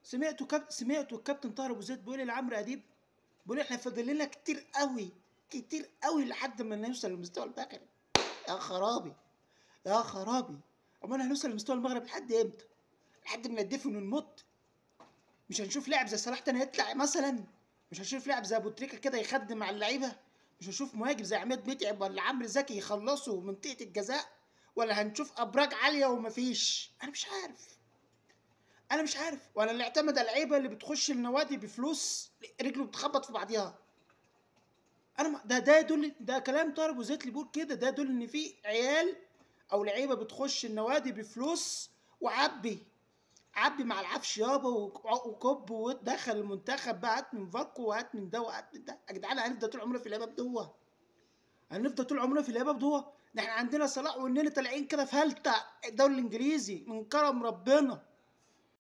سمعتوا الكابتن طاهر ابو زيد بيقول لعمرو اديب، بيقول احنا فاضل لنا كتير قوي كتير قوي لحد ما نوصل لمستوى المغرب. يا خرابي يا خرابي، امال هنوصل لمستوى المغرب لحد امتى؟ لحد ما ندفن ونموت؟ مش هنشوف لاعب زي صلاح تاني يطلع مثلا؟ مش هنشوف لاعب زي ابو تريكه كده يخدم مع اللعيبه؟ مش هنشوف مهاجم زي عماد متعب ولا عمرو زكي يخلصوا منطقه الجزاء؟ ولا هنشوف ابراج عاليه ومفيش؟ انا مش عارف. ولا اللي اعتمد على اللعيبه اللي بتخش النوادي بفلوس رجله بتخبط في بعضيها؟ انا ده يدل، ده كلام طارق ابو زيد اللي بيقول كده، ده يدل ان في عيال او لعيبه بتخش النوادي بفلوس عبي مع العفش يابا وكب ودخل المنتخب بقى، هات من فاركو وهات من ده وهات من ده. يا جدعان هنفضل طول عمرنا في الهباب دوه؟ هنفضل طول عمرنا في الهباب دوه؟ ده احنا عندنا صلاح واننا طالعين كده في هلته الدوري الانجليزي من كرم ربنا.